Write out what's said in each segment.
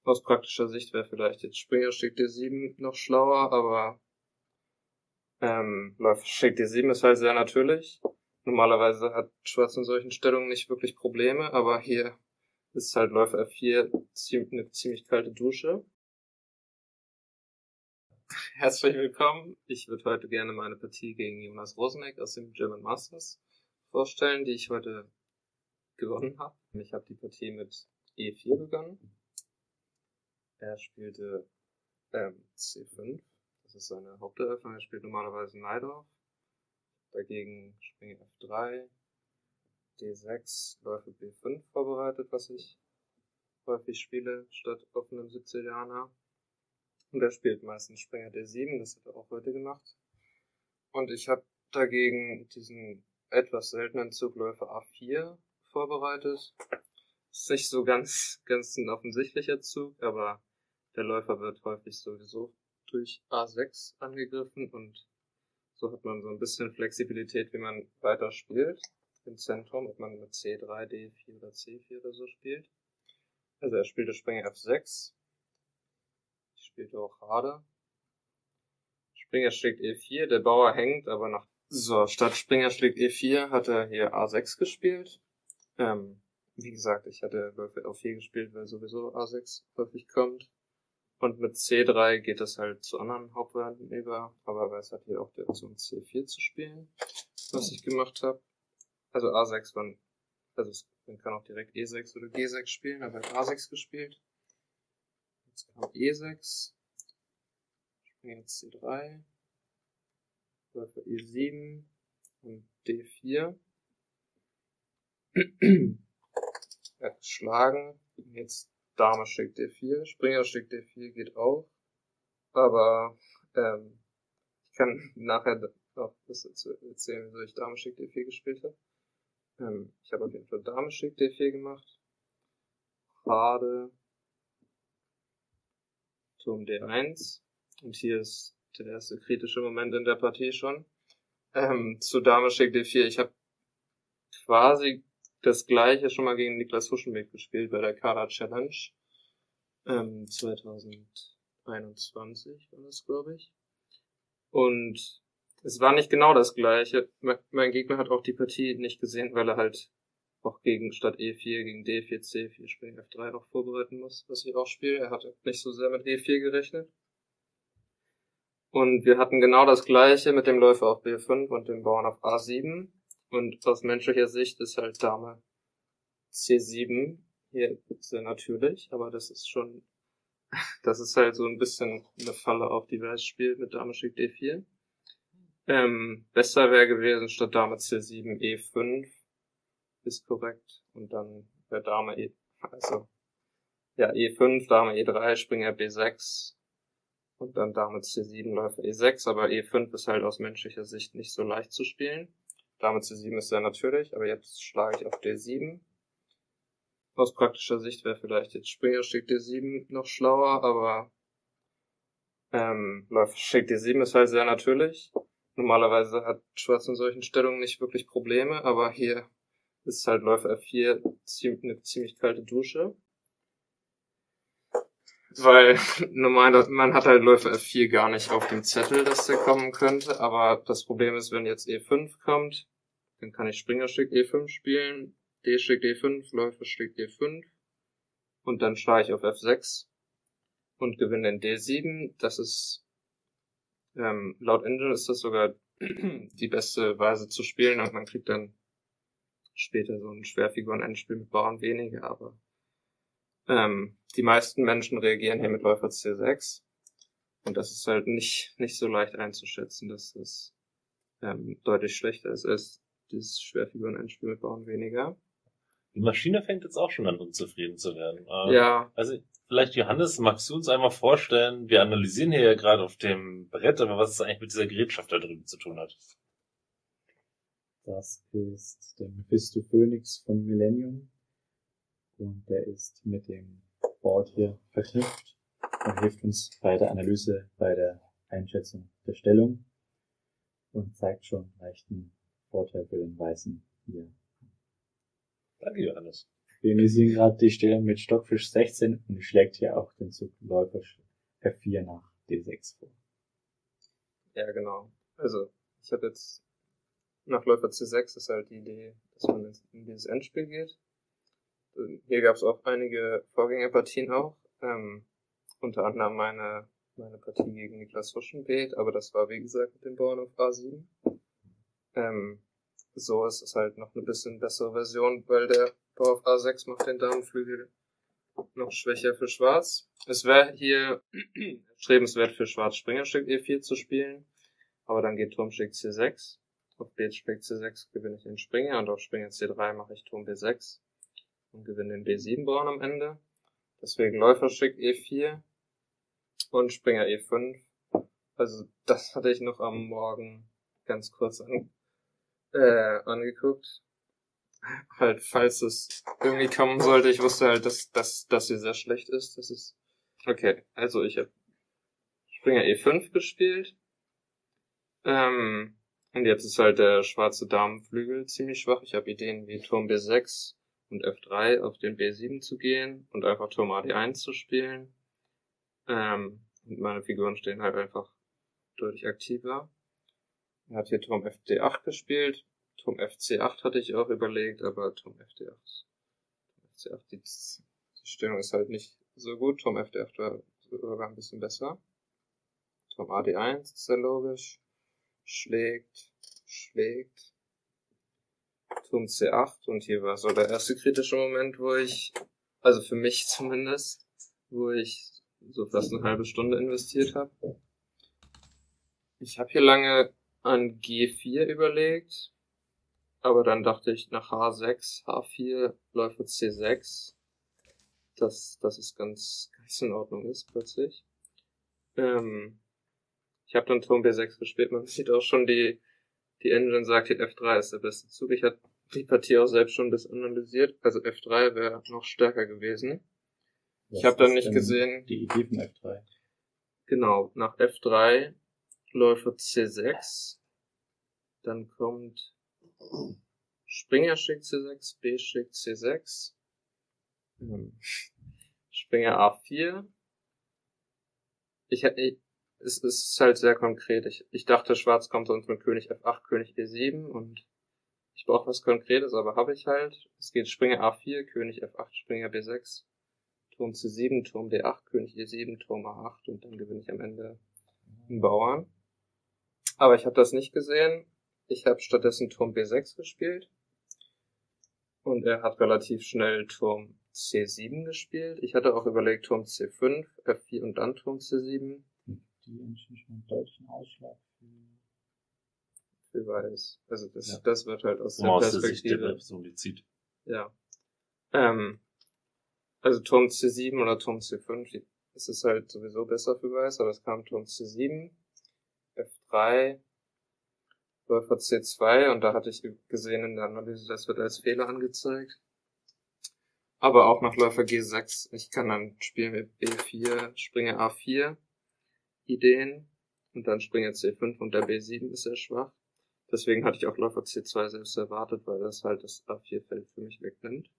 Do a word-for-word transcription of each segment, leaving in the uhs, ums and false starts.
Aus praktischer Sicht wäre vielleicht jetzt Springer Stück D sieben noch schlauer, aber ähm, Läufer Stück D sieben ist halt sehr natürlich. Normalerweise hat Schwarz in solchen Stellungen nicht wirklich Probleme, aber hier ist halt Läufer F vier eine ziemlich kalte Dusche. Herzlich willkommen. Ich würde heute gerne meine Partie gegen Jonas Roseneck aus dem German Masters vorstellen, die ich heute gewonnen habe. Ich habe die Partie mit E vier begonnen. Er spielte ähm, C fünf. Das ist seine Haupteröffnung. Er spielt normalerweise Najdorf. Dagegen Springer F drei, D sechs, Läufe B fünf vorbereitet, was ich häufig spiele, statt offenem Sizilianer. Und er spielt meistens Springer D sieben, das hat er auch heute gemacht. Und ich habe dagegen diesen etwas seltenen Zug Läufer A vier vorbereitet. Ist nicht so ganz, ganz ein offensichtlicher Zug, aber der Läufer wird häufig sowieso durch A sechs angegriffen und so hat man so ein bisschen Flexibilität, wie man weiter spielt im Zentrum, ob man mit C drei, D vier oder C vier oder so spielt. Also er spielte Springer F sechs. Ich spielte auch Rade. Springer schlägt E vier, der Bauer hängt, aber nach... So, statt Springer schlägt E vier hat er hier A sechs gespielt. Ähm, wie gesagt, ich hatte Läufe F vier gespielt, weil sowieso A sechs häufig kommt. Und mit C drei geht es halt zu anderen Hauptvarianten über, aber es hat hier auch die Option C vier zu spielen, was ich gemacht habe. Also A sechs, man, also man kann auch direkt E sechs oder G sechs spielen, aber hat A sechs gespielt. Jetzt kam E sechs, Springer C drei, Läufer E sieben und D vier. Er hat geschlagen, jetzt Dame schlägt D vier, Springer schlägt D vier geht auch, aber ähm, ich kann nachher noch das erzählen, wieso ich Dame schlägt D vier gespielt habe. Ähm, ich habe auf jeden Fall Dame schlägt D vier gemacht, Rade, Turm D eins und hier ist der erste kritische Moment in der Partie schon. Ähm, zu Dame schlägt D vier, ich habe quasi das gleiche schon mal gegen Niklas Huschenbeck gespielt bei der Kara Challenge. Ähm, zwanzig einundzwanzig war das, glaube ich. Und es war nicht genau das gleiche. Mein Gegner hat auch die Partie nicht gesehen, weil er halt auch gegen statt E vier gegen D vier, C vier, Springer F drei noch vorbereiten muss, was ich auch spiele. Er hatte nicht so sehr mit E vier gerechnet. Und wir hatten genau das gleiche mit dem Läufer auf B fünf und dem Bauern auf A sieben. Und aus menschlicher Sicht ist halt Dame C sieben hier sehr natürlich, aber das ist schon, das ist halt so ein bisschen eine Falle, auf die Weiß spielt mit Dame schlägt D vier. Ähm, besser wäre gewesen, statt Dame C sieben E fünf, ist korrekt, und dann wäre Dame E, also, ja, E fünf, Dame E drei, Springer B sechs, und dann Dame C sieben, Läufer E sechs, aber E fünf ist halt aus menschlicher Sicht nicht so leicht zu spielen. Dame C sieben ist sehr natürlich, aber jetzt schlage ich auf D sieben. Aus praktischer Sicht wäre vielleicht jetzt Springer schlägt D sieben noch schlauer, aber ähm, Läufer schlägt D sieben ist halt sehr natürlich. Normalerweise hat Schwarz in solchen Stellungen nicht wirklich Probleme, aber hier ist halt Läufer F vier eine ziemlich kalte Dusche. Weil normal, man hat halt Läufer F vier gar nicht auf dem Zettel, dass der kommen könnte, aber das Problem ist, wenn jetzt E fünf kommt, dann kann ich Springer schlägt E fünf spielen, D schlägt E fünf, Läufer schlägt E fünf und dann schlage ich auf F sechs und gewinne den D sieben. Das ist, ähm, laut Engine ist das sogar die beste Weise zu spielen und man kriegt dann später so ein Schwerfiguren-Endspiel mit Bauern weniger, aber ähm, die meisten Menschen reagieren hier mit Läufer C sechs und das ist halt nicht nicht so leicht einzuschätzen, dass das ähm, deutlich schlechter ist als dieses Schwerfiguren-Endspiel mit Bauern weniger. Die Maschine fängt jetzt auch schon an, unzufrieden zu werden. Ähm, ja. Also vielleicht, Johannes, magst du uns einmal vorstellen, wir analysieren hier ja gerade auf dem Brett, aber was es eigentlich mit dieser Gerätschaft da drüben zu tun hat. Das ist der Mephisto Phoenix von Millennium und der ist mit dem Board hier verknüpft und hilft uns bei der Analyse, bei der Einschätzung der Stellung und zeigt schon leichten Vorteil für den Weißen hier. Danke, Johannes. Wir analysieren gerade die Stellung mit Stockfisch sechzehn und schlägt hier auch den den Zug Läufer F vier nach D sechs vor. Ja, genau. Also, ich habe jetzt nach Läufer C sechs ist halt die Idee, dass man in dieses Endspiel geht. Hier gab es auch einige Vorgängerpartien auch. Ähm, unter anderem meine, meine Partie gegen Niklas Huschenbeet, aber das war wie gesagt mit dem Bauern auf A sieben. Ähm, so ist es halt noch eine bisschen bessere Version, weil der Bauer auf A sechs macht den Damenflügel noch schwächer für Schwarz. Es wäre hier strebenswert für Schwarz Springerstück E vier zu spielen, aber dann geht Turmstück C sechs. Auf B-Stück C sechs gewinne ich den Springer und auf Springer C drei mache ich Turm B sechs und gewinne den B sieben Bauern am Ende. Deswegen Läuferstück E vier und Springer E fünf. Also das hatte ich noch am Morgen ganz kurz an, äh, angeguckt. Halt, falls es irgendwie kommen sollte, ich wusste halt, dass, dass, dass sie sehr schlecht ist. Das ist, okay, also ich habe Springer E fünf gespielt. Ähm, und jetzt ist halt der schwarze Damenflügel ziemlich schwach. Ich habe Ideen wie Turm B sechs und F drei auf den B sieben zu gehen und einfach Turm A D eins zu spielen. Ähm, und meine Figuren stehen halt einfach deutlich aktiver. Er hat hier Turm F D acht gespielt. Turm F C acht hatte ich auch überlegt, aber Turm F D acht, Turm F C acht, die, die Stellung ist halt nicht so gut. Turm F D acht war sogar ein bisschen besser. Turm A D eins ist sehr logisch. Schlägt, schlägt. Turm C acht und hier war so der erste kritische Moment, wo ich, also für mich zumindest, wo ich so fast eine halbe Stunde investiert habe. Ich habe hier lange an G vier überlegt, aber dann dachte ich nach H sechs, H vier, Läufer C sechs, dass, dass es ganz, ganz in Ordnung ist plötzlich. Ähm, ich habe dann Turm B sechs gespielt, man sieht auch schon, die, die Engine sagt, hier F drei ist der beste Zug. Ich hatte die Partie auch selbst schon ein bisschen analysiert, also F drei wäre noch stärker gewesen. Was ich habe dann ist nicht denn gesehen, die Idee von F drei. Genau, nach F drei Läufer C sechs, dann kommt Springer schickt C sechs, B schickt C sechs, ähm, Springer A vier. Ich hätte, es ist halt sehr konkret. Ich, ich dachte, Schwarz kommt sonst mit König F acht, König E sieben und ich brauche was Konkretes, aber habe ich halt. Es geht Springer A vier, König F acht, Springer B sechs, Turm C sieben, Turm D acht, König E sieben, Turm A acht und dann gewinne ich am Ende einen Bauern. Aber ich habe das nicht gesehen. Ich habe stattdessen Turm B sechs gespielt. Und er hat relativ schnell Turm C sieben gespielt. Ich hatte auch überlegt Turm C fünf, F vier und dann Turm C sieben. Die Engine schon einen deutlichen Ausschlag für, für Weiß. Also das, Ja. das wird halt aus So der aus der Sicht der Perspektive. Person zieht. Ja. Ähm, also Turm C sieben oder Turm C fünf, es ist halt sowieso besser für Weiß, aber es kam Turm C sieben, F drei, Läufer C zwei und da hatte ich gesehen in der Analyse, das wird als Fehler angezeigt. Aber auch nach Läufer G sechs. Ich kann dann spielen mit B vier, Springer A vier Ideen und dann Springer C fünf und der B sieben ist sehr schwach. Deswegen hatte ich auch Läufer C zwei selbst erwartet, weil das halt das A vier Feld für mich wegnimmt.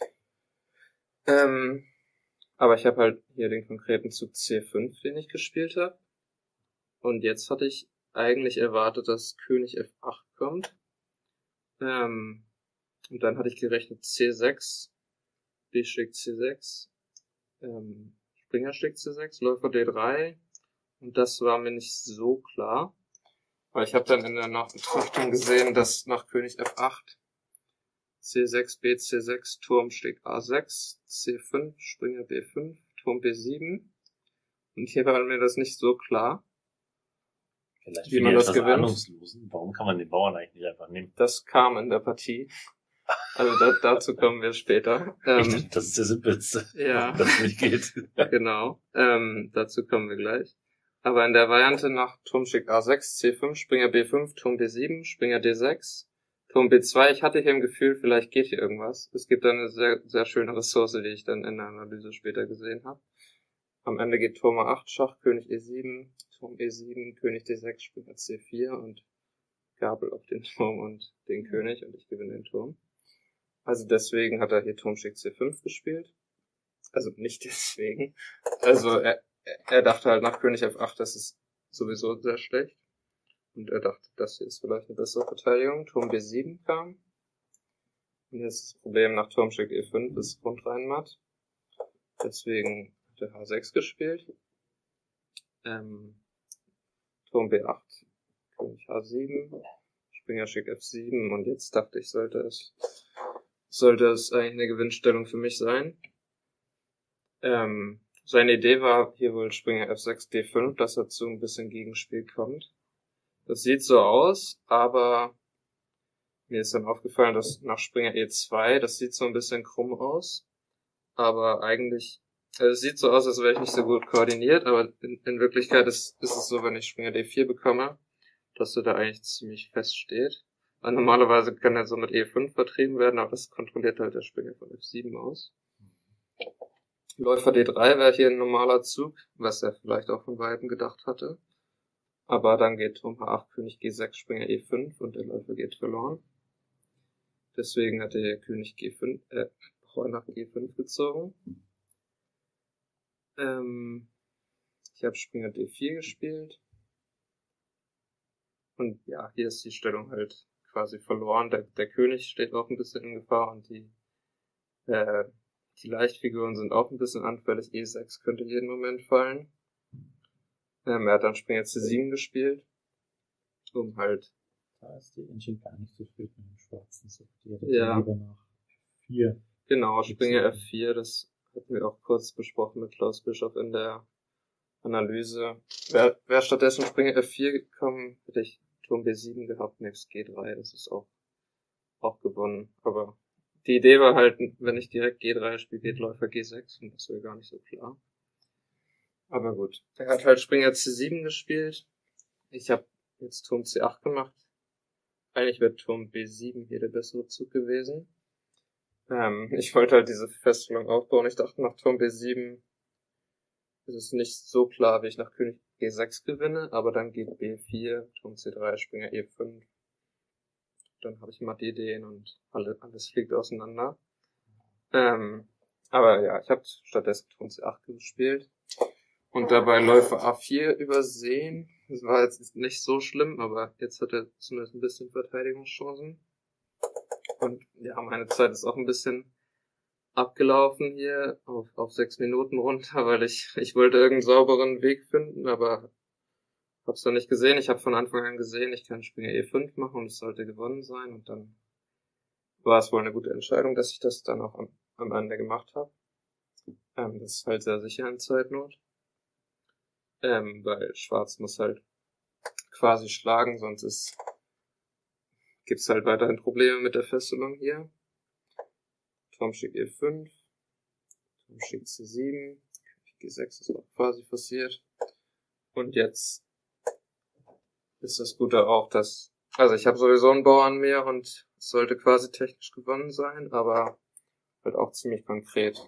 Ähm, aber ich habe halt hier den konkreten Zug C fünf, den ich gespielt habe. Und jetzt hatte ich eigentlich erwartet, dass König F acht kommt. Ähm, und dann hatte ich gerechnet C sechs, B schlägt C sechs, ähm, Springer schlägt C sechs, Läufer D drei. Und das war mir nicht so klar. Weil ich habe dann in der Nachbetrachtung gesehen, dass nach König F acht C sechs, B C sechs, Turm schlägt A sechs, C fünf, Springer B fünf, Turm B sieben. Und hier war mir das nicht so klar. Vielleicht Wie für man die das etwas gewinnt. Ahnungslosen. Warum kann man den Bauern eigentlich nicht einfach nehmen? Das kam in der Partie. Also da, dazu kommen wir später. Ich Ähm, dachte, das ist der simpelste, ja, das nicht geht. genau. Ähm, dazu kommen wir gleich. Aber in der Variante nach Turm schickt A sechs, C fünf, Springer B fünf, Turm B sieben, Springer D sechs, Turm B zwei, ich hatte hier im Gefühl, vielleicht geht hier irgendwas. Es gibt da eine sehr, sehr schöne Ressource, die ich dann in der Analyse später gesehen habe. Am Ende geht Turm A acht, Schach, König E sieben, Turm E sieben, König D sechs, Springer C vier und Gabel auf den Turm und den König und ich gewinne den Turm. Also deswegen hat er hier Turm schickt C fünf gespielt. Also nicht deswegen. Also er, er dachte halt nach König F acht, das ist sowieso sehr schlecht. Und er dachte, das hier ist vielleicht eine bessere Verteidigung. Turm B sieben kam. Und jetzt das Problem nach Turmstück E fünf ist grundrein matt. Deswegen hat er H sechs gespielt. Ähm, Turm B acht, König H sieben, Springer schickt F sieben und jetzt dachte ich, sollte es sollte es eigentlich eine Gewinnstellung für mich sein. Ähm, seine Idee war hier wohl Springer F sechs D fünf, dass er zu ein bisschen Gegenspiel kommt. Das sieht so aus, aber mir ist dann aufgefallen, dass nach Springer E zwei, das sieht so ein bisschen krumm aus, aber eigentlich, also es sieht so aus, als wäre ich nicht so gut koordiniert, aber in, in Wirklichkeit ist, ist es so, wenn ich Springer D vier bekomme, dass du da eigentlich ziemlich fest steht. Weil normalerweise kann er so mit E fünf vertrieben werden, aber das kontrolliert halt der Springer von F sieben aus. Läufer D drei wäre hier ein normaler Zug, was er vielleicht auch von Weitem gedacht hatte. Aber dann geht Turm H acht, König G sechs, Springer E fünf und der Läufer geht verloren. Deswegen hat er König G fünf, äh, Bauer nach G fünf gezogen. Ähm, ich habe Springer D vier gespielt. Und ja, hier ist die Stellung halt quasi verloren. Der, der König steht auch ein bisschen in Gefahr und die, äh, die Leichtfiguren sind auch ein bisschen anfällig. E sechs könnte jeden Moment fallen. Ähm, er hat dann Springer C sieben gespielt, um halt... Da ist die Engine gar nicht so viel mit dem schwarzen Zug. Die hätte Ja. lieber nach F vier. Genau, Springer F vier, das hatten wir auch kurz besprochen mit Klaus Bischof in der Analyse. Wäre wär stattdessen Springer F vier gekommen, hätte ich Turm B sieben gehabt, nebst G drei, das ist auch, auch gewonnen. Aber die Idee war halt, wenn ich direkt G drei spiele, geht Läufer G sechs und das wäre gar nicht so klar. Aber gut. Er hat halt Springer C sieben gespielt. Ich habe jetzt Turm C acht gemacht. Eigentlich wäre Turm B sieben hier der bessere Zug gewesen. Ähm, ich wollte halt diese Feststellung aufbauen. Ich dachte, nach Turm B sieben ist es nicht so klar, wie ich nach König G sechs gewinne, aber dann geht B vier, Turm C drei, Springer E fünf. Dann habe ich matte Ideen und alle, alles fliegt auseinander. Ähm, aber ja, ich habe stattdessen Turm C acht gespielt und dabei Läufer A vier übersehen. Das war jetzt nicht so schlimm, aber jetzt hat er zumindest ein bisschen Verteidigungschancen. Und ja, meine Zeit ist auch ein bisschen abgelaufen hier auf, auf sechs Minuten runter, weil ich, ich wollte irgendeinen sauberen Weg finden, aber hab's noch nicht gesehen. Ich habe von Anfang an gesehen, ich kann Springer E fünf machen und es sollte gewonnen sein und dann war es wohl eine gute Entscheidung, dass ich das dann auch am, am Ende gemacht habe. Ähm, das ist halt sehr sicher in Zeitnot. Ähm, weil Schwarz muss halt quasi schlagen, sonst ist, gibt's halt weiterhin Probleme mit der Fesselung hier. Turm schickt E fünf, Turm schickt C sieben, G sechs ist auch quasi passiert. Und jetzt ist das Gute auch, dass, also ich habe sowieso einen Bauern mehr und es sollte quasi technisch gewonnen sein, aber halt auch ziemlich konkret.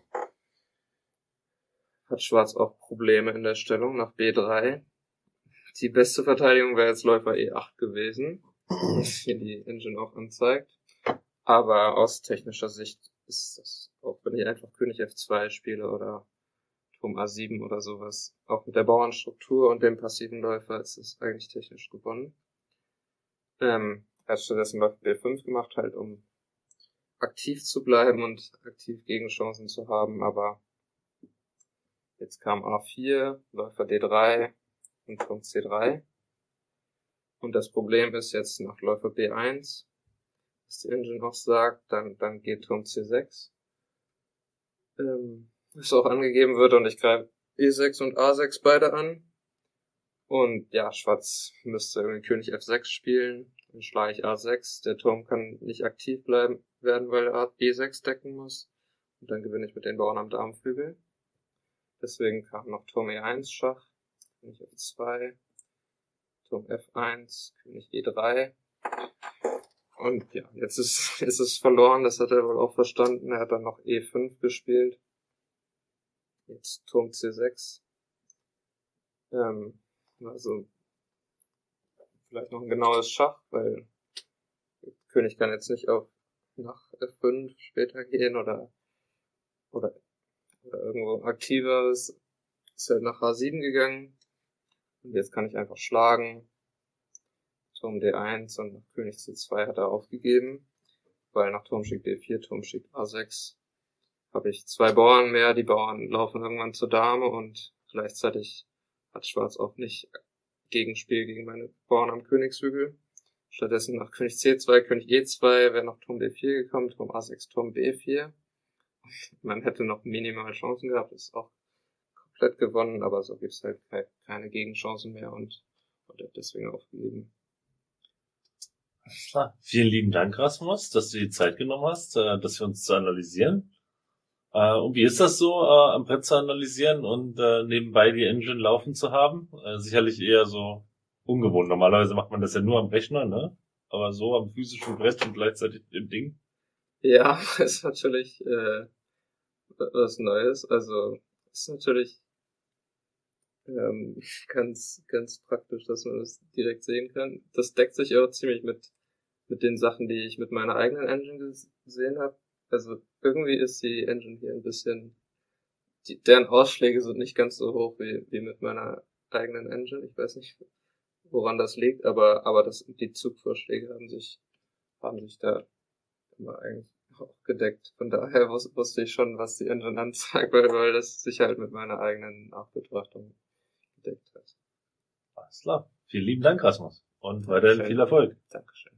Hat Schwarz auch Probleme in der Stellung nach B drei. Die beste Verteidigung wäre jetzt Läufer E acht gewesen, was hier die Engine auch anzeigt. Aber aus technischer Sicht ist das, auch wenn ich einfach König F zwei spiele oder Turm A sieben oder sowas, auch mit der Bauernstruktur und dem passiven Läufer ist es eigentlich technisch gewonnen. Ähm, er hat stattdessen Läufer B fünf gemacht, halt um aktiv zu bleiben und aktiv Gegenchancen zu haben, aber jetzt kam A vier, Läufer D drei und Turm C drei. Und das Problem ist jetzt nach Läufer B eins, was die Engine auch sagt, dann, dann geht Turm C sechs. Ähm, was auch angegeben wird und ich greife E sechs und A sechs beide an. Und ja, Schwarz müsste irgendwie König F sechs spielen. Dann schlage ich A sechs. Der Turm kann nicht aktiv bleiben werden, weil er E sechs decken muss. Und dann gewinne ich mit den Bauern am Darmflügel. Deswegen kam noch Turm E eins Schach, König F zwei, Turm F eins, König E drei. Und ja, jetzt ist, ist es verloren, das hat er wohl auch verstanden. Er hat dann noch E fünf gespielt. Jetzt Turm C sechs. Ähm, also vielleicht noch ein genaues Schach, weil der König kann jetzt nicht auf nach F fünf später gehen oder oder oder irgendwo aktiver ist, ist halt nach H sieben gegangen. Und jetzt kann ich einfach schlagen. Turm D eins und nach König C zwei hat er aufgegeben, weil nach Turm schickt D vier, Turm schickt A sechs habe ich zwei Bauern mehr. Die Bauern laufen irgendwann zur Dame und gleichzeitig hat Schwarz auch nicht Gegenspiel gegen meine Bauern am Königshügel. Stattdessen nach König C zwei, König E zwei wäre noch Turm D vier gekommen, Turm A sechs, Turm B vier. Man hätte noch minimal Chancen gehabt, ist auch komplett gewonnen, aber so gibt's halt keine Gegenchancen mehr und, und er hat deswegen aufgegeben. Alles klar. Vielen lieben Dank, Rasmus, dass du die Zeit genommen hast, das für uns zu analysieren. Und wie ist das so, am Brett zu analysieren und nebenbei die Engine laufen zu haben? Sicherlich eher so ungewohnt. Normalerweise macht man das ja nur am Rechner, ne? Aber so am physischen Brett und gleichzeitig im Ding. Ja, ist natürlich äh, was Neues. Also ist natürlich ähm, ganz ganz praktisch, dass man das direkt sehen kann. Das deckt sich auch ziemlich mit mit den Sachen, die ich mit meiner eigenen Engine gesehen habe. Also irgendwie ist die Engine hier ein bisschen, die, deren Ausschläge sind nicht ganz so hoch wie wie mit meiner eigenen Engine. Ich weiß nicht, woran das liegt, aber aber das die Zugvorschläge haben sich haben sich da immer eigentlich auch gedeckt. Von daher wus- wusste ich schon, was die Engine anzeigt, weil, weil das sich halt mit meiner eigenen Nachbetrachtung gedeckt hat. Alles klar. Vielen lieben Dank, Rasmus. Und weiterhin Dankeschön. viel Erfolg. Dankeschön.